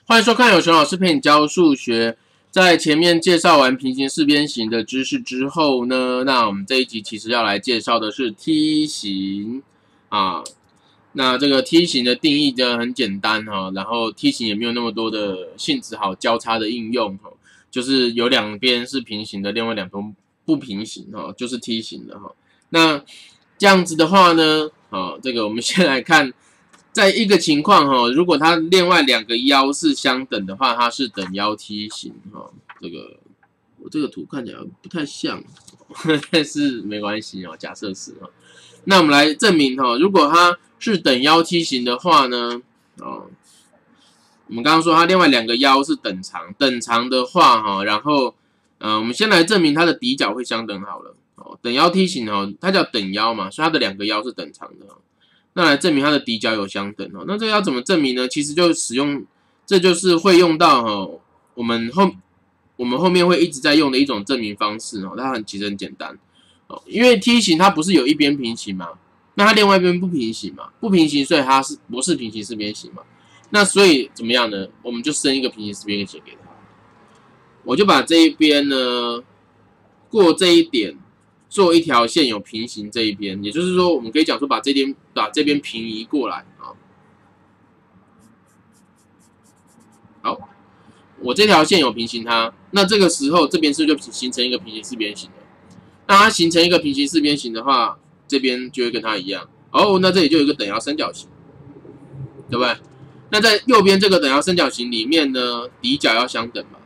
欢迎收看有熊老师陪你教数学。在前面介绍完平行四边形的知识之后呢，那我们这一集其实要来介绍的是梯形啊。那这个梯形的定义呢很简单哈，然后梯形也没有那么多的性质好交叉的应用哈，就是有两边是平行的，另外两边不平行哈，就是梯形的哈。那这样子的话呢，这个我们先来看。在一个情况哈，如果它另外两个腰是相等的话，它是等腰梯形哈。我这个图看起来不太像，但是没关系哦，假设是哈。那我们来证明哈，如果它是等腰梯形的话呢，我们刚刚说它另外两个腰是等长，等长的话哈，然后我们先来证明它的底角会相等好了。等腰梯形哈，它叫等腰嘛，所以它的两个腰是等长的。那来证明它的底角有相等。那这个要怎么证明呢？其实就使用，这就是会用到我们后面会一直在用的一种证明方式它其实很简单因为梯形它不是有一边平行嘛，那它另外一边不平行嘛，不平行，所以它是不是平行四边形嘛？那所以怎么样呢？我们就生一个平行四边形给它，我就把这一边呢过这一点。做一条线有平行这一边，也就是说，我们可以讲说把这边平移过来啊。好，我这条线有平行它，那这个时候这边是不是就形成一个平行四边形了？那它形成一个平行四边形的话，这边就会跟它一样。那这里就有一个等腰三角形，对不对？那在右边这个等腰三角形里面呢，底角要相等嘛。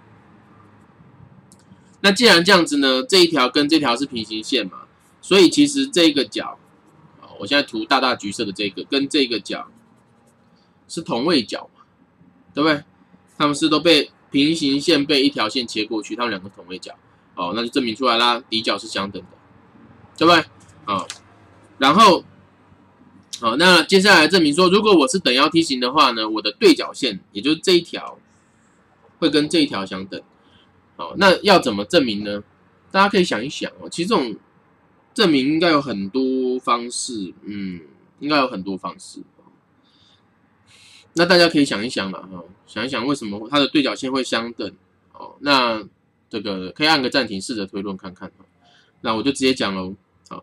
那既然这样子呢，这一条跟这条是平行线嘛，所以其实这个角，我现在涂大橘色的这个跟这个角是同位角嘛，对不对？它们是都被平行线被一条线切过去，它们两个同位角，那就证明出来啦，底角是相等的，对不对？然后，那接下来证明说，如果我是等腰梯形的话呢，我的对角线也就是这一条会跟这一条相等。那要怎么证明呢？大家可以想一想其实这种证明应该有很多方式，应该有很多方式。那大家可以想一想嘛，想一想为什么它的对角线会相等？那这个可以按个暂停，试着推论看看。那我就直接讲喽。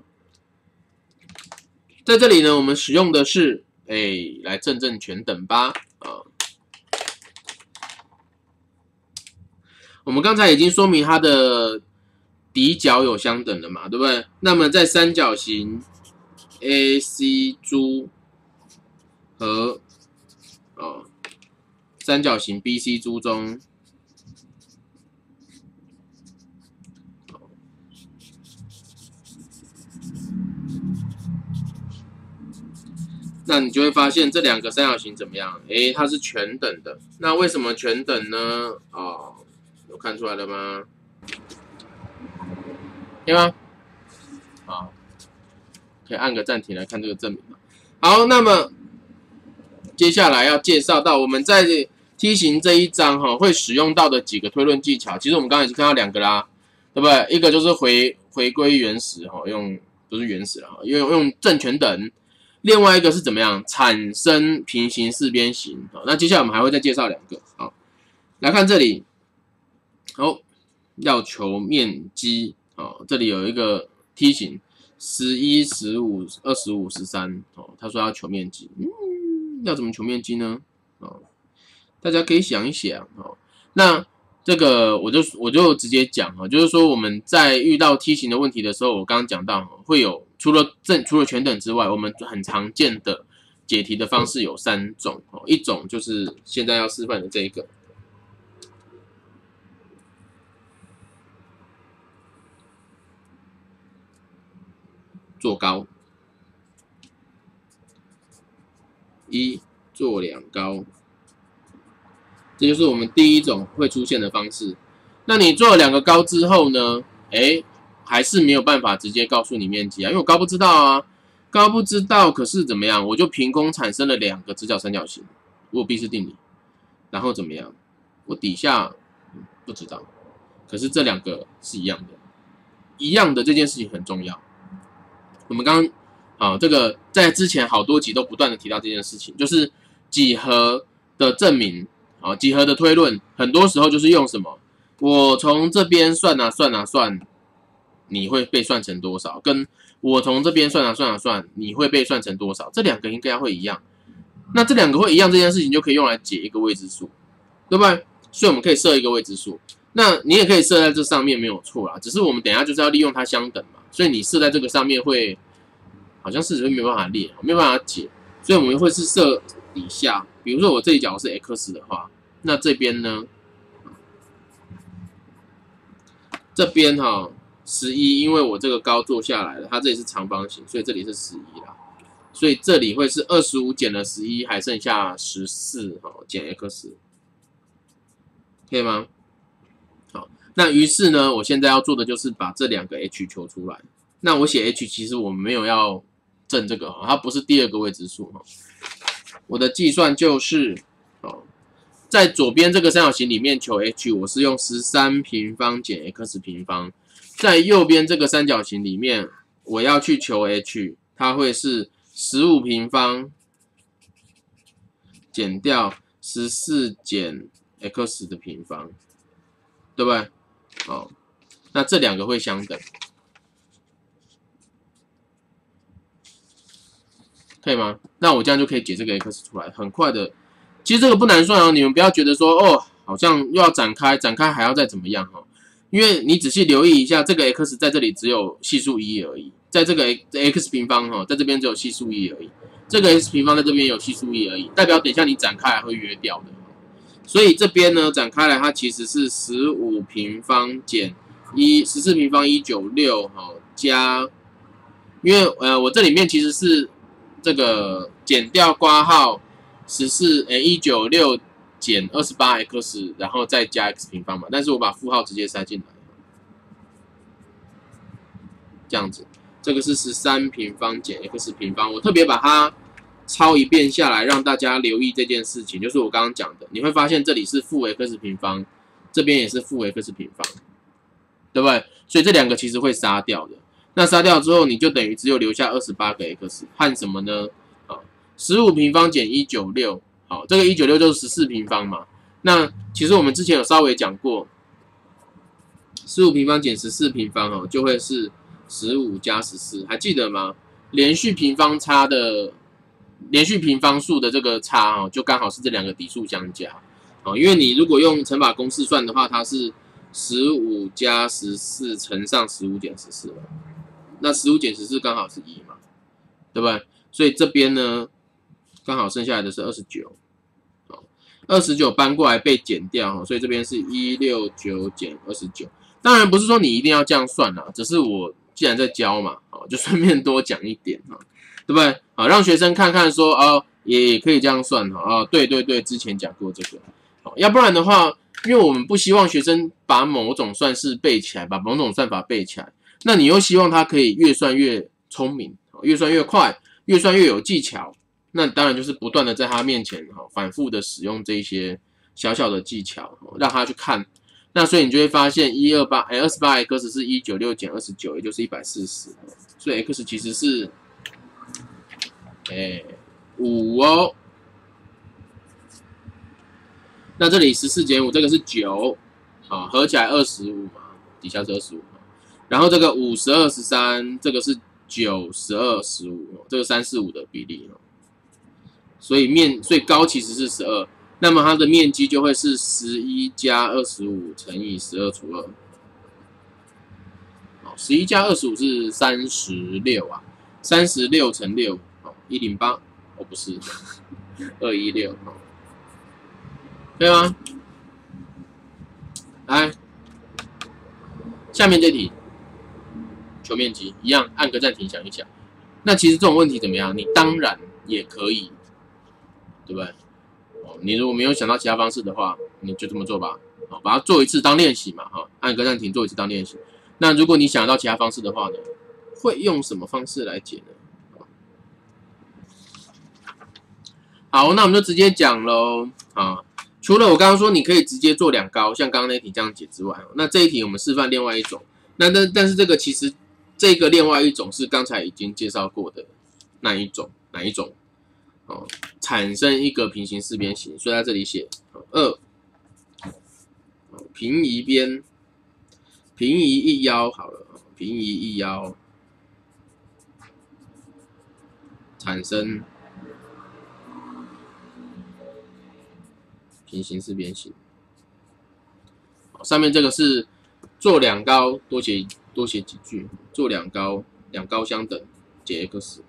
在这里呢，我们使用的是来证全等吧。我们刚才已经说明它的底角有相等的嘛，对不对？那么在三角形 AC 珠和三角形 BC 珠中，那你就会发现这两个三角形怎么样？它是全等的。那为什么全等呢？有看出来了吗？对吗？好，可以按个暂停来看这个证明。好，那么接下来要介绍到我们在梯形这一章会使用到的几个推论技巧。其实我们刚才已经看到两个啦，对不对？一个就是回归原始用不是原始啦，用正全等。另外一个是怎么样产生平行四边形？那接下来我们还会再介绍两个。好，来看这里。要求面积这里有一个梯形11、15、25、13他说要求面积，要怎么求面积呢？大家可以想一想那这个我就直接讲就是说我们在遇到梯形的问题的时候，我刚刚讲到会有除了全等之外，我们很常见的解题的方式有3种一种就是现在要示范的这一个。做高，1做2高，这就是我们第一种会出现的方式。那你做了2个高之后呢？还是没有办法直接告诉你面积啊，因为我高不知道啊，高不知道，可是怎么样？我就凭空产生了2个直角三角形，我有毕氏定理，然后怎么样？我底下不知道，可是这2个是一样的，一样的这件事情很重要。我们刚刚这个在之前好多集都不断的提到这件事情，就是几何的证明好，几何的推论很多时候就是用什么？我从这边算啊算啊算，你会被算成多少？跟我从这边算啊算啊算，你会被算成多少？这两个应该会一样。那这两个会一样这件事情就可以用来解一个未知数，对不对？所以我们可以设一个未知数。那你也可以设在这上面没有错啦，只是我们等一下就是要利用它相等嘛，所以你设在这个上面会好像事实会没有办法列，没有办法解，所以我们会是设底下，比如说我这里假如是 x 的话，那这边呢，这边11，因为我这个高做下来了，它这里是长方形，所以这里是11啦，所以这里会是25减了11，还剩下14减 x， 可以吗？好，那于是呢，我现在要做的就是把这两个 h 求出来。那我写 h， 其实我没有要证这个，它不是第二个未知数。我的计算就是在左边这个三角形里面求 h， 我是用13平方减 x 平方。在右边这个三角形里面，我要去求 h， 它会是15平方减掉14减 x 的平方。对不对？好，那这两个会相等，可以吗？那我这样就可以解这个 x 出来，很快的。其实这个不难算你们不要觉得说哦，好像又要展开还要再怎么样因为你仔细留意一下，这个 x 在这里只有系数1而已，在这个 x 平方在这边只有系数1而已，这个 x 平方在这边有系数1而已，代表等一下你展开来会约掉的。所以这边呢展开来，它其实是15平方减14平方196加，因为我这里面其实是这个减掉括号196减28x， 然后再加 x 平方嘛，但是我把负号直接塞进来，这样子，这个是13平方减 x 平方，我特别把它抄一遍下来，让大家留意这件事情，就是我刚刚讲的，你会发现这里是负 x 平方，这边也是负 x 平方，对不对？所以这两个其实会杀掉的。那杀掉之后，你就等于只有留下28个 x 和什么呢？15平方减196，好，这个196就是14平方嘛。那其实我们之前有稍微讲过，15平方减14平方就会是15加14，还记得吗？连续平方数的这个差就刚好是这两个底数相加。因为你如果用乘法公式算的话，它是15加14乘上15减14嘛，那15减14刚好是1嘛，对不对？所以这边呢，刚好剩下来的是29，29搬过来被减掉，所以这边是169减29。当然不是说你一定要这样算啦，只是我既然在教嘛，就顺便多讲一点对不对？让学生看看说也可以这样算对对对，之前讲过这个。要不然的话，因为我们不希望学生把某种算式背起来，把某种算法背起来，那你又希望他可以越算越聪明，越算越快，越算越有技巧，那当然就是不断的在他面前反复的使用这一些小小的技巧，让他去看。那所以你就会发现28x 是196减29，也就是140，所以 x 其实是5哦。那这里14减5，这个是9，合起来25嘛，底下是25嘛。然后这个5、12、13，这个是9、12、15，这个3、4、5的比例所以高其实是12，那么它的面积就会是11加25乘以12除2。11加25是36啊，36乘6108，不是216。对吗？来，下面这题，求面积一样，按个暂停想一想。那其实这种问题怎么样？你当然也可以，对不对？你如果没有想到其他方式的话，你就这么做吧。把它做一次当练习嘛，按个暂停做一次当练习。那如果你想到其他方式的话呢，会用什么方式来解呢？好，那我们就直接讲喽除了我刚刚说你可以直接做两高，像刚刚那题这样解之外，那这一题我们示范另外一种。但是这个其实这个另外一种是刚才已经介绍过的那一种，哪一种？ 哦，产生一个平行四边形，所以在这里写2，平移边，平移一腰好了，平移一腰，产生平行四边形。上面这个是做两高，多写几句，做两高相等，解 x。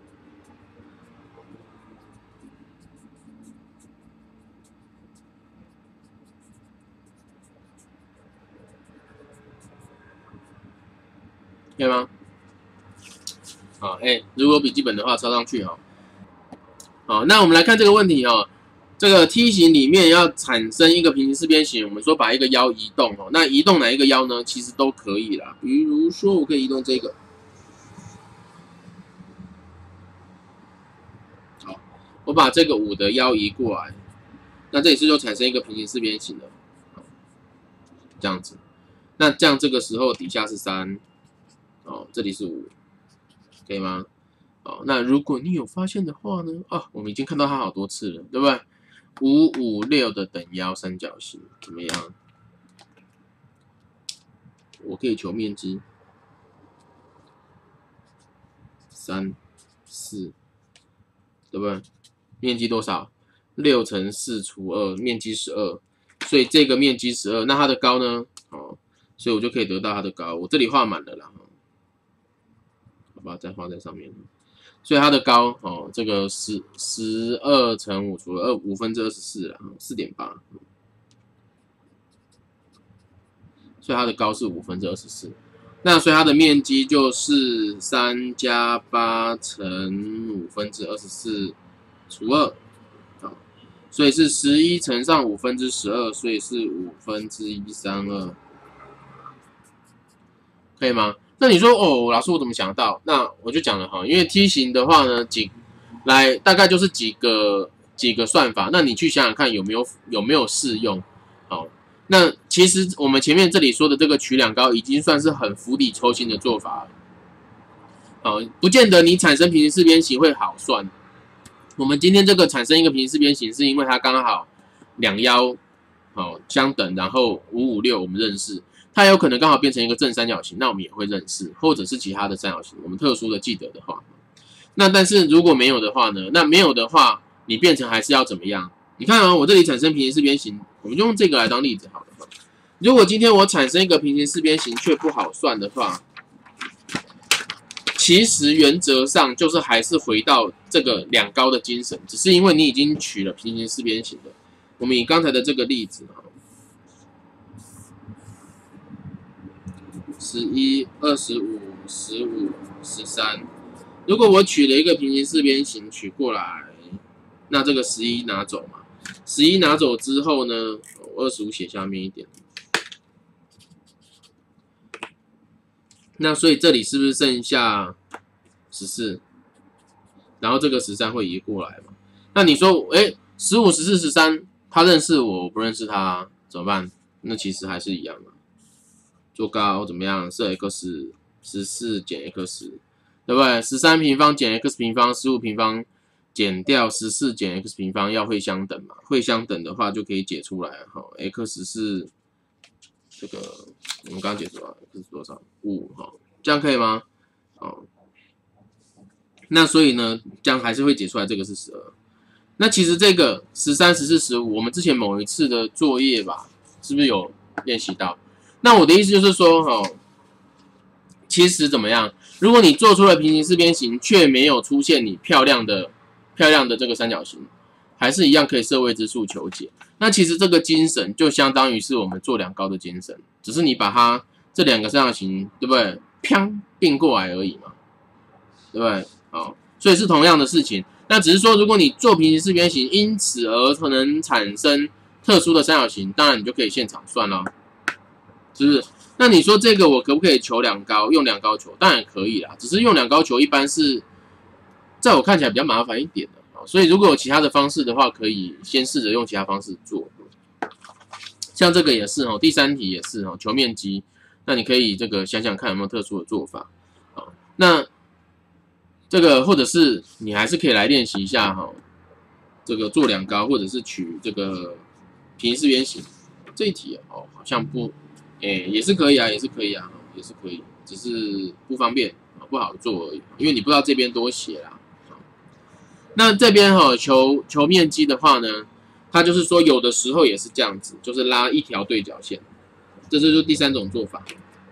可以吗？好，如果有笔记本的话，抄上去哈。好，那我们来看这个问题哈。这个梯形里面要产生一个平行四边形，我们说把一个腰移动哦。那移动哪一个腰呢？其实都可以啦。比如说，我可以移动这个。好，我把这个5的腰移过来，那这里是就产生一个平行四边形的，这样子。那这样这个时候底下是3。哦，这里是5，可以吗？哦，那如果你有发现的话呢？哦，我们已经看到它好多次了，对不对？5、5、6的等腰三角形怎么样？我可以求面积，3、4，对不对？面积多少？6乘4除2，面积12，所以这个面积12，那它的高呢？哦，所以我就可以得到它的高。我这里画满了啦。好吧，再画在上面。所以它的高哦，这个12乘5除了24啦，4.8。所以它的高是24/5。那所以它的面积就是3加8乘24/5除2。好，所以是11乘上12/5，所以是1/532。可以吗？那你说哦，老师我怎么想到？那我就讲了哈，因为梯形的话呢，大概就是几个算法，那你去想想看有没有适用？好，那其实我们前面这里说的这个取两高已经算是很釜底抽薪的做法了。好，不见得你产生平行四边形会好算。我们今天这个产生一个平行四边形，是因为它刚好两腰好相等，然后5、5、6我们认识。它有可能刚好变成一个正三角形，那我们也会认识，或者是其他的三角形，我们特殊的记得的话。那但是如果没有的话呢？那没有的话，你变成还是要怎么样？你看啊，我这里产生平行四边形，我们就用这个来当例子好了。如果今天我产生一个平行四边形却不好算的话，其实原则上就是还是回到这个两高的精神，只是因为你已经取了平行四边形了。我们以刚才的这个例子11、25、15、13，如果我取了一个平行四边形取过来，那这个11拿走嘛，11拿走之后呢，25写下面一点，那所以这里是不是剩下14？然后这个13会移过来嘛？那你说，15、14、13，他认识我，我不认识他，怎么办？那其实还是一样的。做高怎么样？设 x 14减 x， 对不对？13平方减 x 平方，15平方减掉14减 x 平方，要会相等嘛？会相等的话就可以解出来。好 ，x 是这个我们刚刚解出来 x 是多少？5哈，这样可以吗？好，那所以呢，这样还是会解出来这个是12。那其实这个13、14、15，我们之前某一次的作业吧，是不是有练习到？那我的意思就是说，其实怎么样？如果你做出了平行四边形，却没有出现你漂亮的这个三角形，还是一样可以设未知数求解。那其实这个精神就相当于是我们做两高的精神，只是你把它这两个三角形，对不对？砰并过来而已嘛，对不对？好，所以是同样的事情。那只是说，如果你做平行四边形，因此而可能产生特殊的三角形，当然你就可以现场算了。是不是？那你说这个我可不可以求两高？用两高求，当然可以啦。只是用两高求一般是，在我看起来比较麻烦一点的。所以如果有其他的方式的话，可以先试着用其他方式做。像这个也是第三题也是求面积，那你可以这个想想看有没有特殊的做法。那这个或者是你还是可以来练习一下这个做两高，或者是取这个平行四边形这一题哦，好像不，也是可以啊，也是可以啊，也是可以，只是不方便啊，不好做而已，因为你不知道这边多写啦。那这边求面积的话呢，它就是说有的时候也是这样子，就是拉一条对角线，这就是第三种做法。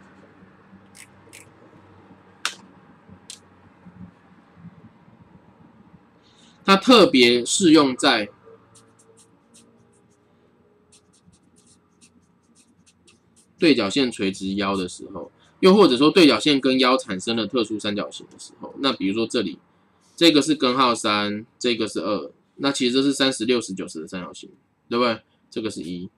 它特别适用在对角线垂直腰的时候，又或者说对角线跟腰产生了特殊三角形的时候。那比如说这里，这个是根号3，这个是2，那其实这是30、60、90的三角形，对不对？这个是1。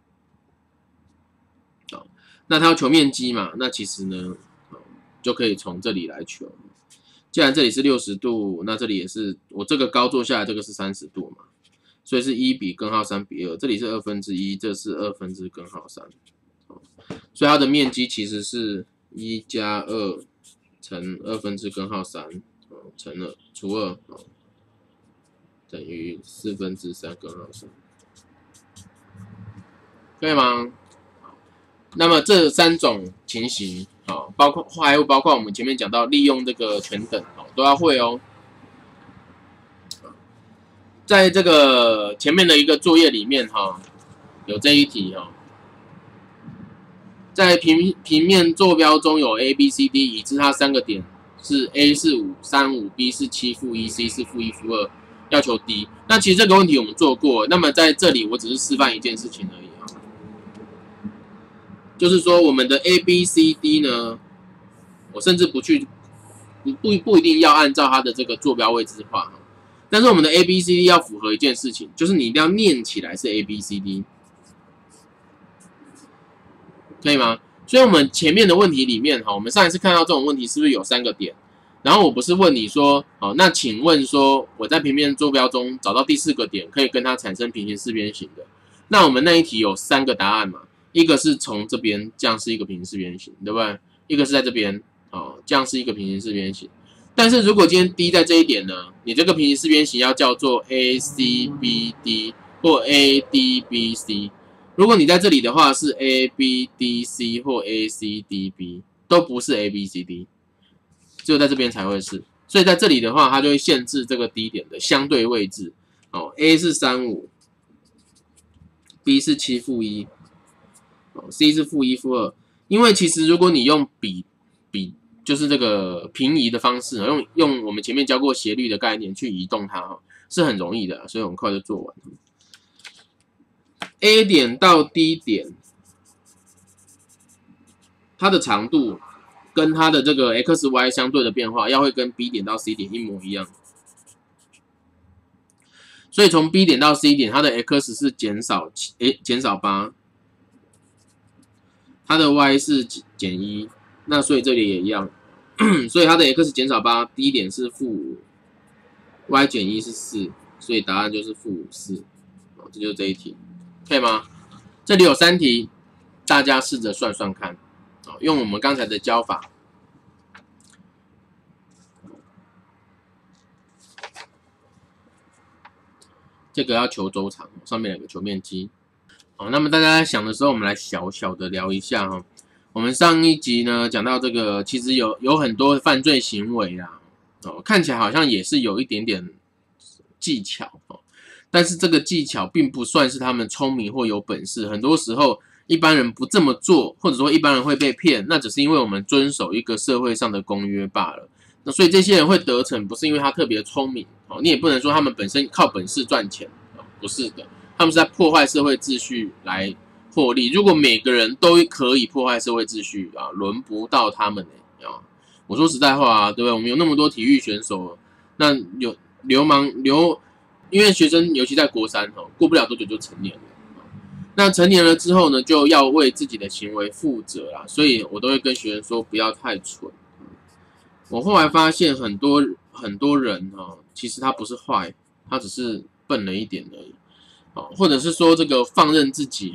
好，那它要求面积嘛，那其实呢，就可以从这里来求。既然这里是60度，那这里也是我这个高做下来，这个是30度嘛，所以是1比根号3比2，这里是1/2，这是2/根号3，所以它的面积其实是1加2乘2/根号3，乘2除2，等于4/3根号3，可以吗？那么这3种情形，还有包括我们前面讲到利用这个全等，都要会哦。在这个前面的一个作业里面，有这一题在平面坐标中有 A、B、C、D， 已知它3个点是 A 是5、3、5，B 是7-1，C 是-1、-2，要求 D。那其实这个问题我们做过，那么在这里我只是示范一件事情而已就是说我们的 A、B、C、D 呢，我甚至不一定要按照它的这个坐标位置画，但是我们的 A、B、C、D 要符合一件事情，就是你一定要念起来是 A、B、C、D， 可以吗？所以我们前面的问题里面，我们上一次看到这种问题是不是有3个点？然后我不是问你说，那请问说我在平面坐标中找到第4个点，可以跟它产生平行四边形的？那我们那一题有3个答案嘛？一个是从这边，这样是一个平行四边形，对不对？一个是在这边，这样是一个平行四边形。但是如果今天 D 在这一点呢，你这个平行四边形要叫做 ACBD 或 ADBC。如果你在这里的话是 ABDC 或 ACDB， 都不是 ABCD， 只有在这边才会是。所以在这里的话，它就会限制这个 D 点的相对位置。A 是35，B 是7-1，C 是-1、-2。因为其实如果你用比就是这个平移的方式，用我们前面教过斜率的概念去移动它，是很容易的，所以很快就做完。A 点到 D 点，它的长度跟它的这个 x、y 相对的变化，要会跟 B 点到 C 点一模一样。所以从 B 点到 C 点，它的 x 是减少8，它的 y 是减1，那所以这里也一样，所以它的 x 减少8，D 点是-5，y 减1是4，所以答案就是-4。这就是这一题，可以吗？这里有3题，大家试着算算看，用我们刚才的教法。这个要求周长，上面有个求面积。那么大家在想的时候，我们来小小的聊一下哈。我们上一集呢讲到这个，其实有很多犯罪行为啦，看起来好像也是有一点点技巧，但是这个技巧并不算是他们聪明或有本事。很多时候一般人不这么做，或者说一般人会被骗，那只是因为我们遵守一个社会上的公约罢了。那所以这些人会得逞，不是因为他特别聪明，你也不能说他们本身靠本事赚钱，不是的，他们是在破坏社会秩序来获利。如果每个人都可以破坏社会秩序轮不到他们我说实在话对不对？我们有那么多体育选手，那有因为学生尤其在国3过不了多久就成年了。那成年了之后呢，就要为自己的行为负责啦，所以我都会跟学生说不要太蠢。我后来发现很多人其实他不是坏，他只是笨了一点而已，或者是说这个放任自己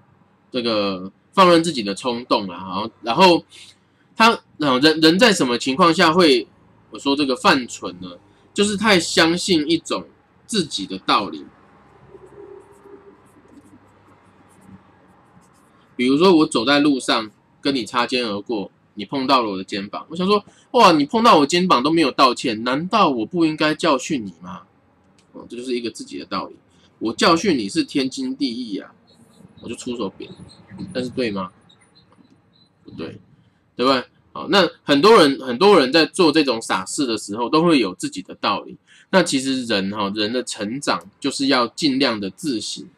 的冲动啦，然后他人在什么情况下会我说这个犯蠢呢？就是太相信一种自己的道理， 比如说我走在路上跟你擦肩而过，你碰到了我的肩膀，我想说，哇，你碰到我肩膀都没有道歉，难道我不应该教训你吗？这就是一个自己的道理。我教训你是天经地义啊，我就出手扁，但是对吗？不对，对不对？好，那很多人在做这种傻事的时候，都会有自己的道理。那其实人的成长就是要尽量的自省，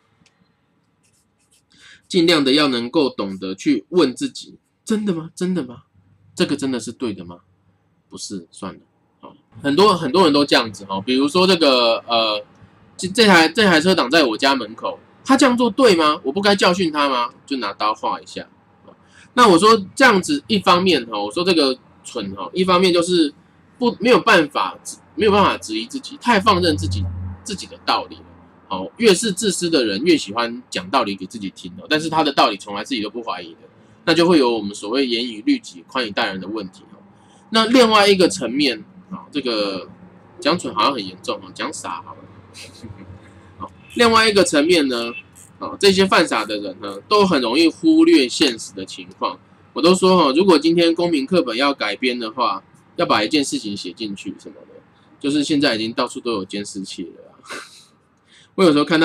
尽量的要能够懂得去问自己：真的吗？真的吗？这个真的是对的吗？不是，算了。好，很多人都这样子哈，比如说这个这台车挡在我家门口，他这样做对吗？我不该教训他吗？就拿刀划一下。那我说这样子，一方面我说这个蠢一方面就是没有办法质疑自己，太放任自己的道理了。越是自私的人，越喜欢讲道理给自己听但是他的道理从来自己都不怀疑的，那就会有我们所谓严以律己、宽以待人的问题那另外一个层面这个讲蠢好像很严重讲傻好了。另外一个层面呢？这些犯傻的人呢，都很容易忽略现实的情况。我都说如果今天公民课本要改编的话，要把一件事情写进去什么的，就是现在已经到处都有监视器了我有时候看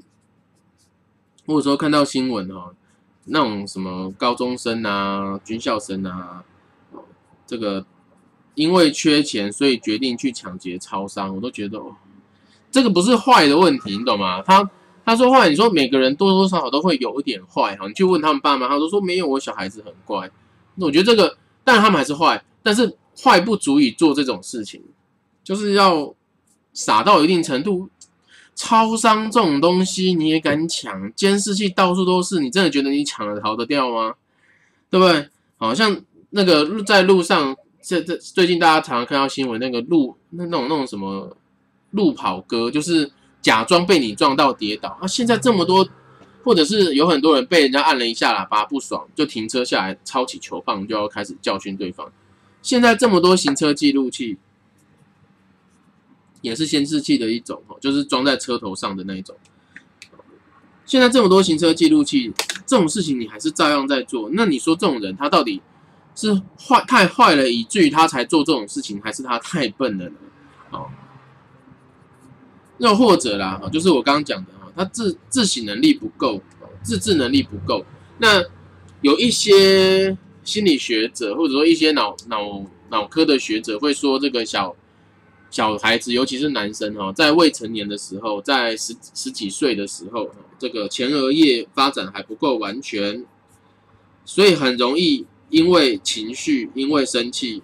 到新闻那种什么高中生啊、军校生啊，这个因为缺钱，所以决定去抢劫超商，我都觉得这个不是坏的问题，你懂吗？他说坏，你说每个人多多少少都会有一点坏你去问他们爸妈，他都说没有，我小孩子很乖。那我觉得这个，当然他们还是坏，但是坏不足以做这种事情，就是要傻到一定程度。超商这种东西你也敢抢？监视器到处都是，你真的觉得你抢了逃得掉吗？对不对？好像那个在路上，最近大家常常看到新闻，那个那种什么路跑哥，就是假装被你撞到跌倒现在这么多，或者是有很多人被人家按了一下喇叭不爽，就停车下来抄起球棒就要开始教训对方。现在这么多行车记录器，也是监视器的一种就是装在车头上的那一种。现在这么多行车记录器，这种事情你还是照样在做，那你说这种人他到底是太坏了，以至于他才做这种事情，还是他太笨了呢？又或者啦，就是我刚刚讲的他自省能力不够，自制能力不够。那有一些心理学者，或者说一些脑科的学者会说，这个小孩子，尤其是男生在未成年的时候，在十几岁的时候，这个前额叶发展还不够完全，所以很容易因为情绪，因为生气，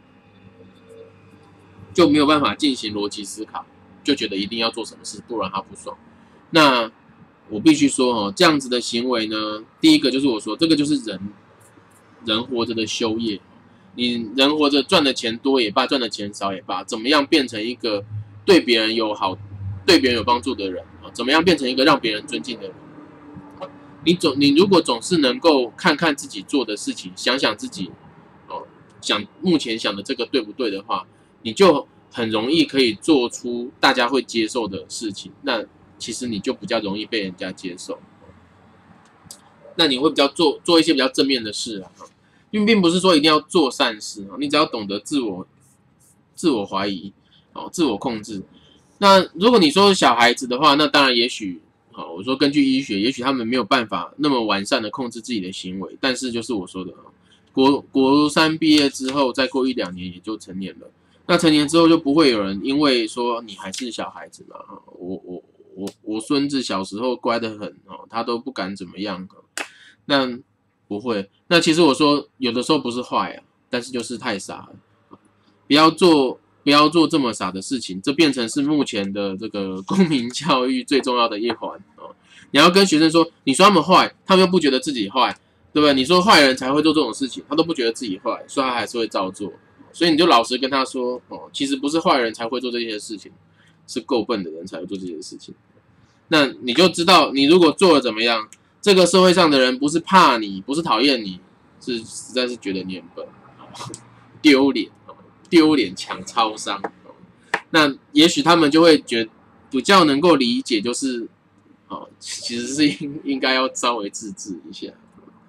就没有办法进行逻辑思考。就觉得一定要做什么事，不然他不爽。那我必须说这样子的行为呢，第一个就是我说这个就是人活着的修业。你人活着赚的钱多也罢，赚的钱少也罢，怎么样变成一个对别人有好、对别人有帮助的人怎么样变成一个让别人尊敬的人？你如果总是能够看看自己做的事情，想想自己目前想的这个对不对的话，你就很容易可以做出大家会接受的事情，那其实你就比较容易被人家接受。那你会比较做一些比较正面的事因为并不是说一定要做善事你只要懂得自我怀疑自我控制。那如果你说小孩子的话，那当然也许我说根据医学，也许他们没有办法那么完善的控制自己的行为，但是就是我说的国三毕业之后，再过1-2年也就成年了。那成年之后就不会有人因为说你还是小孩子嘛，我孙子小时候乖得很他都不敢怎么样那不会。那其实我说有的时候不是坏但是就是太傻了，不要做这么傻的事情，这变成是目前的这个公民教育最重要的一环你要跟学生说，你说他们坏，他们又不觉得自己坏，对不对？你说坏人才会做这种事情，他都不觉得自己坏，所以他还是会照做。所以你就老实跟他说其实不是坏人才会做这些事情，是够笨的人才会做这些事情。那你就知道，你如果做了怎么样，这个社会上的人不是怕你，不是讨厌你，是实在是觉得你很笨，丢脸抢超商。那也许他们就会觉得比较能够理解，就是其实是应该要稍微自制一下。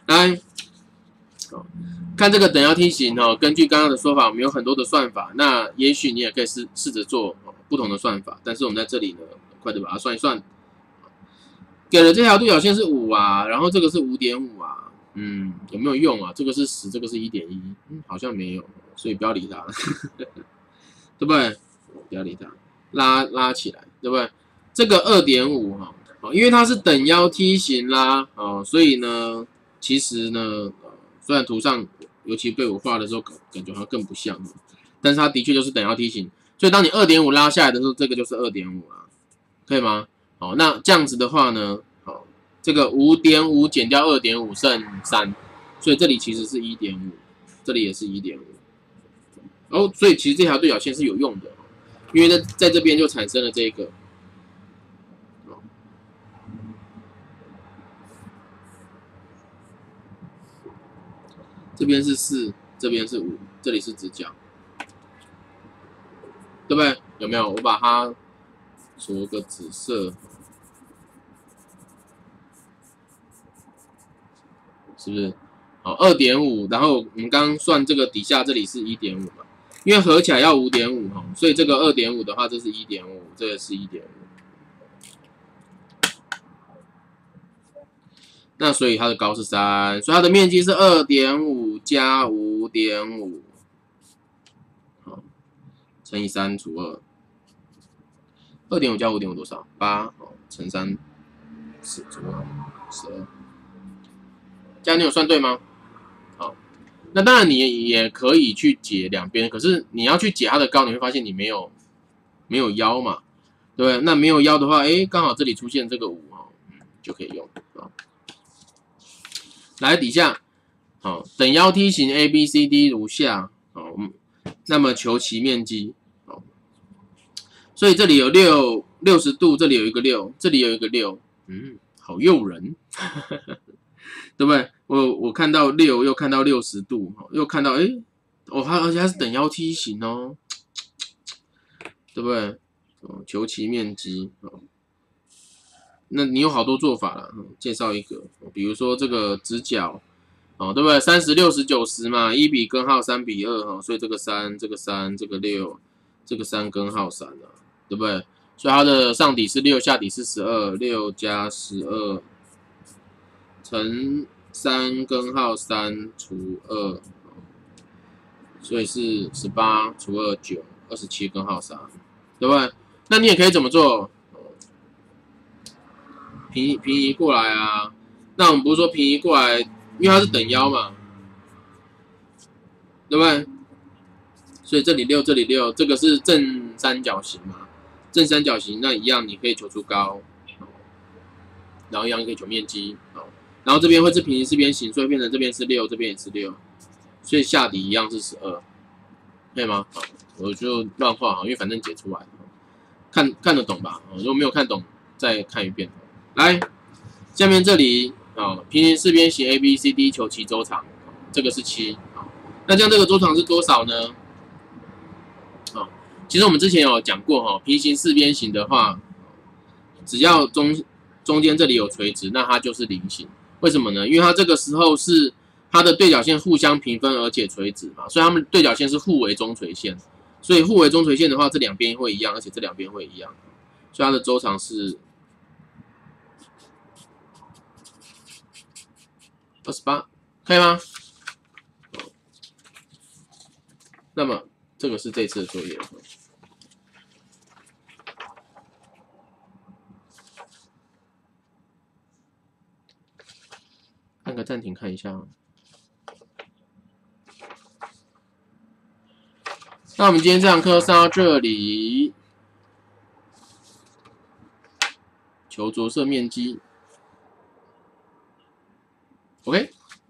来，看这个等腰梯形哦，根据刚刚的说法，我们有很多的算法，那也许你也可以试着做不同的算法，但是我们在这里呢，快点把它算一算。给了这条对角线是5啊，然后这个是5.5啊，有没有用啊？这个是10，这个是1.1，好像没有，所以不要理它，对不对？不要理它，拉起来，对不对？这个2.5哈，因为它是等腰梯形啦，所以呢，其实呢，虽然图上尤其被我画的时候感觉好像更不像，但是它的确就是等腰梯形，所以当你2.5拉下来的时候，这个就是2.5啦，可以吗？好，那这样子的话呢，好，这个5.5减掉2.5剩3，所以这里其实是1.5，这里也是1.5。哦，所以其实这条对角线是有用的，因为在这边就产生了这个，这边是4，这边是5，这里是直角，对不对？有没有？我把它着个紫色。是不是？好，2.5，然后我们刚刚算这个底下这里是1.5嘛，因为合起来要5.5哈，所以这个2.5的话，这是1.5，这个是1.5。那所以它的高是3，所以它的面积是2.5加5.5，好，乘以3除2，2.5加5.5多少？8，乘3，4除2，12。这样你有算对吗？好，那当然你也可以去解两边，可是你要去解它的高，你会发现你没有腰嘛，对不对？那没有腰的话，刚好这里出现这个5就可以用啊。来底下，好，等腰梯形 ABCD 如下，好，那么求其面积，好，所以这里有60度，这里有一个6，这里有一个6，好诱人。对不对？我看到6，又看到60度，又看到而且它是等腰梯形哦，对不对？求其面积，那你有好多做法了，介绍一个，比如说这个直角，对不对？30、60、90嘛，1比根号3比2，所以这个3，这个3，这个6，这个3根号3啊，对不对？所以它的上底是6，下底是12，6加12乘3根号3除2，所以是18除2 9，27根号3，对不对？那你也可以怎么做？平移过来啊。那我们不是说平移过来，因为它是等腰嘛，对不对？所以这里6，这里6，这个是正三角形嘛？正三角形那一样，你可以求出高，然后一样可以求面积，然后这边会是平行四边形，所以变成这边是6，这边也是6，所以下底一样是12，可以吗？好，我就乱画，因为反正解出来，看得懂吧？如果没有看懂，再看一遍。来，下面这里平行四边形 ABCD 求其周长，这个是7，那这样这个周长是多少呢？其实我们之前有讲过平行四边形的话，只要中间这里有垂直，那它就是菱形。为什么呢？因为它这个时候是它的对角线互相平分，而且垂直嘛，所以它们对角线是互为中垂线。所以互为中垂线的话，这两边会一样，而且这两边会一样，所以它的周长是28，可以吗？那么这个是这次的作业。按个暂停看一下。那我们今天这堂课上到这里，求着色面积。OK。